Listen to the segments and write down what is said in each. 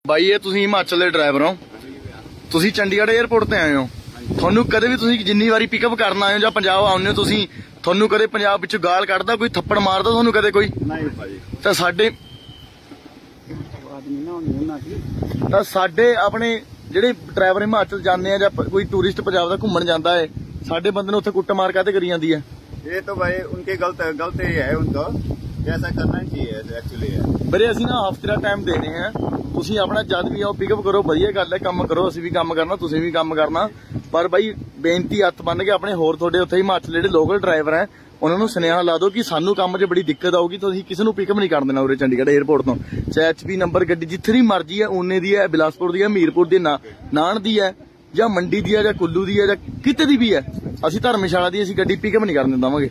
ਬਾਈ ਇਹ ਤੁਸੀਂ ਹਿਮਾਚਲ ਦੇ ਡਰਾਈਵਰ ਹੋ, ਤੁਸੀਂ ਚੰਡੀਗੜ੍ਹ 에ਅਰਪੋਰਟ ਤੇ ਆਏ ਹੋ। ਤੁਹਾਨੂੰ ਕਦੇ ਵੀ ਤੁਸੀਂ ਜਿੰਨੀ ਵਾਰੀ ਪਿਕਅਪ ਕਰਨ ਆਏ ਹੋ ਜਾਂ ਪੰਜਾਬ ਆਉਂਦੇ ਹੋ ਤੁਸੀਂ, ਤੁਹਾਨੂੰ ਕਦੇ ਪੰਜਾਬ ਵਿੱਚੋਂ ਗਾਲ ਕੱਢਦਾ ਕੋਈ, ਥੱਪੜ ਮਾਰਦਾ ਤੁਹਾਨੂੰ ਕਦੇ ਕੋਈ? ਨਹੀਂ ਭਾਜੀ। ਤਾਂ ਸਾਡੇ ਆਪਣੇ ਜਿਹੜੇ ਡਰਾਈਵਰ ਹਿਮਾਚਲ ਜਾਂਦੇ ਆ ਜਾਂ ਕੋਈ ਟੂਰਿਸਟ ਪੰਜਾਬ ਦਾ ਘੁੰਮਣ ਜਾਂਦਾ ਹੈ, ਸਾਡੇ ਬੰਦੇ ਨੂੰ ਉੱਥੇ ਕੁੱਟ ਮਾਰ ਕਾਹਤੇ ਕਰੀ ਜਾਂਦੀ ਹੈ? ਇਹ ਤਾਂ ਭਾਈ ਉਨਕੇ ਗਲਤ ਹੀ ਹੈ, ਉਨਕਾ ऐसा करना चाहिए एक्चुअली है। ਵੀਰੇ ਅਸੀਂ ਨਾ ਹਫ਼ਤੇ ਦਾ ਟਾਈਮ ਦੇ ਰਹੇ ਹਾਂ, ਤੁਸੀਂ ਆਪਣਾ ਜਦ ਵੀ ਆਓ ਪਿਕਅਪ ਕਰੋ, ਵਧੀਆ ਗੱਲ ਹੈ, ਕੰਮ ਕਰੋ, ਅਸੀਂ ਵੀ ਕੰਮ ਕਰਨਾ, ਤੁਸੀਂ ਵੀ ਕੰਮ ਕਰਨਾ। ਪਰ ਬਾਈ ਬੇਨਤੀ ਹੱਥ ਬੰਨ ਕੇ ਆਪਣੇ ਹੋਰ ਤੁਹਾਡੇ ਉੱਥੇ ਹਿਮਾਚਲ ਜਿਹੜੇ ਲੋਕਲ ਡਰਾਈਵਰ ਹੈ ਉਹਨਾਂ ਨੂੰ ਸੁਨੇਹਾ ਲਾ ਦਿਓ ਕਿ ਸਾਨੂੰ ਕੰਮ 'ਚ ਬੜੀ ਦਿੱਕਤ ਆਊਗੀ, ਤੁਸੀਂ ਕਿਸੇ ਨੂੰ ਪਿਕਅਪ ਨਹੀਂ ਕਰਨ ਦੇਣਾ ਉਰੇ ਚੰਡੀਗੜ੍ਹ 에ਅਰਪੋਰਟ ਤੋਂ। ਚਾਹੇ HP ਨੰਬਰ ਗੱਡੀ ਜਿੱਥੇ ਦੀ ਮਰਜ਼ੀ ਹੈ, ਓਨੇ ਦੀ ਹੈ, ਬਿਲਾਸਪੁਰ ਦੀ ਹੈ, ਮੀਰਪੁਰ ਦੀ, ਨਾਨ ਦੀ ਹੈ, ਜਾਂ ਮੰਡੀ ਦੀ ਹੈ, ਜਾਂ ਕੁੱਲੂ ਦੀ ਹੈ, ਜਾਂ ਕਿਤੇ ਦੀ ਵੀ ਹੈ, ਅਸੀਂ ਧਰਮਸ਼ਾਲਾ ਦੀ ਅਸੀਂ ਗੱਡੀ ਪਿਕਅਪ ਨਹੀਂ ਕਰਨ ਦੇਵਾਂਗੇ।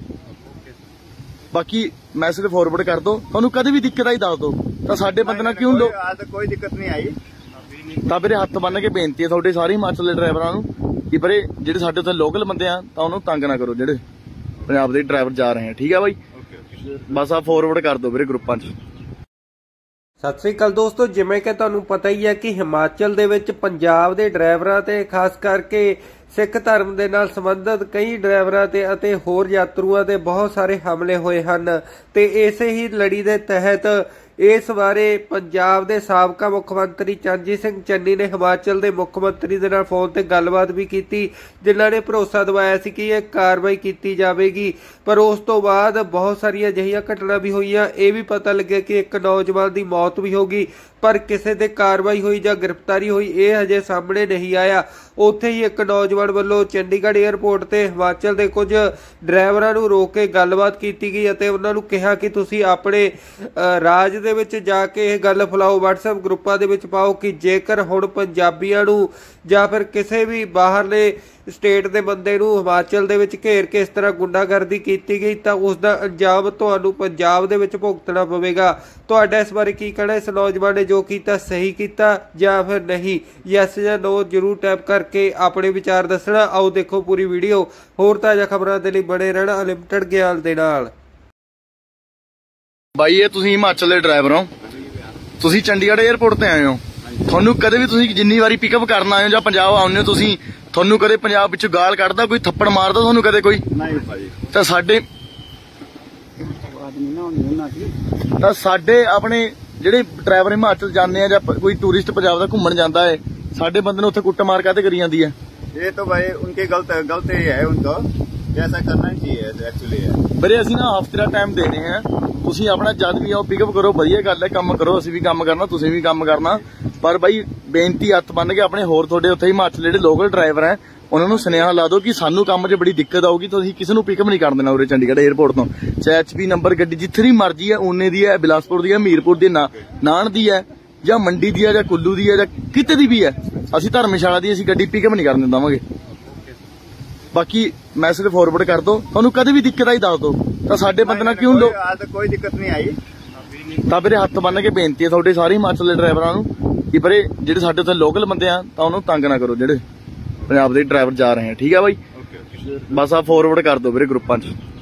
ਬਾਕੀ ਮੈਸੇਜ ਫਾਰਵਰਡ ਕਰ ਦੋ, ਤੁਹਾਨੂੰ ਕਦੇ ਵੀ ਦਿੱਕਤ ਆਈ ਦੱਸ ਦੋ, ਤਾਂ ਸਾਡੇ ਬੰਦੇ ਨਾਲ ਕਿਉਂ ਲੋ ਕੋਈ ਦਿੱਕਤ ਨਹੀਂ ਆਈ। ਤਾਂ ਵੀਰੇ ਹੱਥ ਬੰਨ ਕੇ ਬੇਨਤੀ ਹੈ ਤੁਹਾਡੇ ਸਾਰੇ ਹਿਮਾਚਲ ਦੇ ਡਰਾਈਵਰਾਂ ਨੂੰ ਕਿ ਵੀਰੇ ਜਿਹੜੇ ਸਾਡੇ ਉੱਥੇ ਲੋਕਲ ਬੰਦੇ ਆ ਤਾਂ ਉਹਨੂੰ ਤੰਗ ਨਾ ਕਰੋ, ਜਿਹੜੇ ਪੰਜਾਬ ਦੇ ਡਰਾਈਵਰ ਜਾ ਰਹੇ ਆ, ਠੀਕ ਆ ਬਾਈ? ਬਸ ਆ ਫਾਰਵਰਡ ਕਰ ਦੋ ਵੀਰੇ ਗਰੁੱਪਾਂ 'ਚ। ਸਤਿ ਸ੍ਰੀ ਅਕਾਲ ਦੋਸਤੋ, ਜਿਵੇਂ ਕਿ ਤੁਹਾਨੂੰ ਪਤਾ ਹੀ ਹੈ ਕਿ ਹਿਮਾਚਲ ਦੇ ਵਿੱਚ ਪੰਜਾਬ ਦੇ ਡਰਾਈਵਰਾਂ ਤੇ ਖਾਸ ਕਰਕੇ ਸਿੱਖ ਧਰਮ ਦੇ ਨਾਲ ਸੰਬੰਧਿਤ ਕਈ ਡਰਾਈਵਰਾਂ ਤੇ ਅਤੇ ਹੋਰ ਯਾਤਰੂਆਂ ਤੇ ਬਹੁਤ ਸਾਰੇ ਹਮਲੇ ਹੋਏ ਹਨ ਤੇ ਇਸੇ ਹੀ ਲੜੀ ਦੇ ਤਹਿਤ ਇਸ ਬਾਰੇ ਪੰਜਾਬ ਦੇ ਸਾਬਕਾ ਮੁੱਖ ਮੰਤਰੀ ਚਰਨਜੀਤ ਸਿੰਘ ਚੰਨੀ ਨੇ ਹਿਮਾਚਲ ਦੇ ਮੁੱਖ ਮੰਤਰੀ ਦੇ ਨਾਲ ਫੋਨ ਤੇ ਗੱਲਬਾਤ ਵੀ ਕੀਤੀ, ਜਿਨ੍ਹਾਂ ਨੇ ਭਰੋਸਾ ਦਿਵਾਇਆ ਸੀ ਕਿ ਇਹ ਕਾਰਵਾਈ ਕੀਤੀ ਜਾਵੇਗੀ। ਪਰ ਉਸ ਤੋਂ ਬਾਅਦ ਬਹੁਤ ਸਾਰੀਆਂ ਅਜਿਹੀਆਂ ਘਟਨਾ ਵੀ ਹੋਈਆਂ, ਇਹ ਵੀ ਪਤਾ ਲੱਗਿਆ ਕਿ ਇੱਕ ਨੌਜਵਾਨ ਦੀ ਮੌਤ ਵੀ ਹੋ ਗਈ, ਪਰ ਕਿਸੇ ਤੇ ਕਾਰਵਾਈ ਹੋਈ ਜਾਂ ਗ੍ਰਿਫਤਾਰੀ ਹੋਈ ਇਹ ਹਜੇ ਸਾਹਮਣੇ ਨਹੀਂ ਆਇਆ। ਉੱਥੇ ਹੀ ਇੱਕ ਨੌਜਵਾਨ ਵੱਲੋਂ ਚੰਡੀਗੜ੍ਹ 에ਅਰਪੋਰਟ ਤੇ ਹਿਮਾਚਲ ਦੇ ਕੁਝ ਡਰਾਈਵਰਾਂ ਨੂੰ ਰੋਕ ਕੇ ਗੱਲਬਾਤ ਕੀਤੀ ਗਈ ਅਤੇ ਉਹਨਾਂ ਨੂੰ ਕਿਹਾ ਕਿ ਤੁਸੀਂ ਆਪਣੇ ਰਾਜ ਦੇ ਵਿੱਚ ਜਾ ਕੇ ਇਹ ਗੱਲ ਫੈਲਾਓ, WhatsApp ਗਰੁੱਪਾਂ ਦੇ ਵਿੱਚ ਪਾਓ ਕਿ ਜੇਕਰ ਹੁਣ ਪੰਜਾਬੀਆਂ ਨੂੰ ਜਾਂ ਫਿਰ ਕਿਸੇ ਵੀ ਬਾਹਰਲੇ ਸਟੇਟ ਦੇ ਬੰਦੇ ਨੂੰ ਹਿਮਾਚਲ ਦੇ ਵਿੱਚ ਘੇਰ ਕੇ ਇਸ ਤਰ੍ਹਾਂ ਗੁੰਡਾਗਰਦੀ ਕੀਤੀ ਗਈ ਤਾਂ ਉਸ ਦਾ ਅੰਜਾਮ ਤੁਹਾਨੂੰ ਪੰਜਾਬ ਦੇ ਵਿੱਚ ਭੁਗਤਣਾ ਪਵੇਗਾ। ਤੁਹਾਡਾ ਇਸ ਬਾਰੇ ਕੀ ਕਹਿਣਾ? ਇਸ ਨੌਜਵਾਨ ਨੇ ਜੋ ਕੀਤਾ ਸਹੀ ਕੀਤਾ ਜਾਂ ਫਿਰ ਨਹੀਂ? ਯੈਸ ਜਾਂ ਨੋ ਜ਼ਰੂਰ ਟੈਪ ਕਰਕੇ ਆਪਣੇ ਵਿਚਾਰ ਦੱਸਣਾ। ਆਓ ਦੇਖੋ ਪੂਰੀ ਵੀਡੀਓ। ਹੋਰ ਤਾਜ਼ਾ ਖਬਰਾਂ ਦੇ ਲਈ ਬਣੇ ਰਹਿਣਾ ਅਨਲਿਮਟਿਡ ਗਿਆਨ ਦੇ ਨਾਲ। ਬਾਈ ਇਹ ਤੁਸੀਂ ਹਿਮਾਚਲ ਦੇ ਡਰਾਈਵਰ ਹੋ, ਤੁਸੀਂ ਚੰਡੀਗੜ੍ਹ 에ਅਰਪੋਰਟ ਤੇ ਆਏ ਹੋ। ਤੁਹਾਨੂੰ ਕਦੇ ਵੀ ਤੁਸੀਂ ਜਿੰਨੀ ਵਾਰੀ ਪਿਕਅਪ ਕਰਨ ਆਏ ਹੋ ਜਾਂ ਪੰਜਾਬ ਆਉਂਦੇ ਹੋ ਤੁਸੀਂ, ਤੁਹਾਨੂੰ ਕਦੇ ਪੰਜਾਬ ਵਿੱਚੋਂ ਗਾਲ ਕੱਢਦਾ ਕੋਈ, ਥੱਪੜ ਮਾਰਦਾ ਤੁਹਾਨੂੰ ਕਦੇ ਕੋਈ? ਨਹੀਂ ਭਾਜੀ। ਤਾਂ ਸਾਡੇ ਆਪਣੇ ਜਿਹੜੇ ਡਰਾਈਵਰ ਹਿਮਾਚਲ ਜਾਂਦੇ ਆ ਜਾਂ ਕੋਈ ਟੂਰਿਸਟ ਪੰਜਾਬ ਦਾ ਘੁੰਮਣ ਜਾਂਦਾ ਹੈ, ਸਾਡੇ ਬੰਦੇ ਨੂੰ ਉੱਥੇ ਕੁੱਟ ਮਾਰ ਕਾਹਤੇ ਕਰੀ ਜਾਂਦੀ ਹੈ? ਇਹ ਤਾਂ ਭਾਈ ਉਨਕੇ ਗਲਤ ਹੀ ਹੈ, ਉਨਕਾ ऐसा करना चाहिए एक्चुअली है। ਵੀਰੇ ਅਸੀਂ ਨਾ ਹਫ਼ਤੇ ਦਾ ਟਾਈਮ ਦੇ ਰਹੇ ਹਾਂ, ਤੁਸੀਂ ਆਪਣਾ ਜਦ ਵੀ ਆਓ ਪਿਕਅਪ ਕਰੋ, ਵਧੀਆ ਗੱਲ ਹੈ, ਕੰਮ ਕਰੋ, ਅਸੀਂ ਵੀ ਕੰਮ ਕਰਨਾ, ਤੁਸੀਂ ਵੀ ਕੰਮ ਕਰਨਾ। ਪਰ ਬਾਈ ਬੇਨਤੀ ਹੱਥ ਬੰਨ ਕੇ ਆਪਣੇ ਹੋਰ ਤੁਹਾਡੇ ਉੱਥੇ ਹਿਮਾਚਲ ਜਿਹੜੇ ਲੋਕਲ ਡਰਾਈਵਰ ਹੈ ਉਹਨਾਂ ਨੂੰ ਸੁਨੇਹਾ ਲਾ ਦਿਓ ਕਿ ਸਾਨੂੰ ਕੰਮ 'ਚ ਬੜੀ ਦਿੱਕਤ ਆਊਗੀ, ਤੁਸੀਂ ਕਿਸੇ ਨੂੰ ਪਿਕਅਪ ਨਹੀਂ ਕਰਨ ਦੇਣਾ ਉਰੇ ਚੰਡੀਗੜ੍ਹ 에ਅਰਪੋਰਟ ਤੋਂ। ਚਾਹੇ HP ਨੰਬਰ ਗੱਡੀ ਜਿੱਥੇ ਦੀ ਮਰਜ਼ੀ ਹੈ, ਓਨੇ ਦੀ ਹੈ, ਬਿਲਾਸਪੁਰ ਦੀ ਹੈ, ਮੀਰਪੁਰ ਦੀ, ਨਾਨ ਦੀ ਹੈ, ਜਾਂ ਮੰਡੀ ਦੀ ਹੈ, ਜਾਂ ਕੁੱਲੂ ਦੀ ਹੈ, ਜਾਂ ਕਿਤੇ ਦੀ ਵੀ ਹੈ, ਅਸੀਂ ਧਰਮਸ਼ਾਲਾ ਦੀ ਅਸੀਂ ਗੱਡੀ ਪਿਕਅਪ ਨਹੀਂ ਕਰਨ ਦੇਵਾਂਗੇ। ਬਾਕੀ ਮੈਸੇਜ ਫਾਰਵਰਡ ਕਰ ਦੋ, ਤੁਹਾਨੂੰ ਕਦੇ ਵੀ ਦਿੱਕਤ ਆਈ ਦੱਸ ਦੋ, ਤਾਂ ਸਾਡੇ ਬੰਦੇ ਨਾਲ ਕਿਉਂ ਲੋ ਕੋਈ ਦਿੱਕਤ ਨਹੀਂ ਆਈ। ਤਾਂ ਵੀਰੇ ਹੱਥ ਬੰਨ ਕੇ ਬੇਨਤੀ ਹੈ ਤੁਹਾਡੇ ਸਾਰੇ ਹਿਮਾਚਲ ਦੇ ਡਰਾਈਵਰਾਂ ਨੂੰ ਕਿ ਵੀਰੇ ਜਿਹੜੇ ਸਾਡੇ ਉੱਥੇ ਲੋਕਲ ਬੰਦੇ ਆ ਤਾਂ ਉਹਨੂੰ ਤੰਗ ਨਾ ਕਰੋ, ਜਿਹੜੇ ਪੰਜਾਬ ਦੇ ਡਰਾਈਵਰ ਜਾ ਰਹੇ ਆ, ਠੀਕ ਆ ਬਾਈ? ਬਸ ਆ ਫਾਰਵਰਡ ਕਰ ਦੋ ਵੀਰੇ ਗਰੁੱਪਾਂ 'ਚ।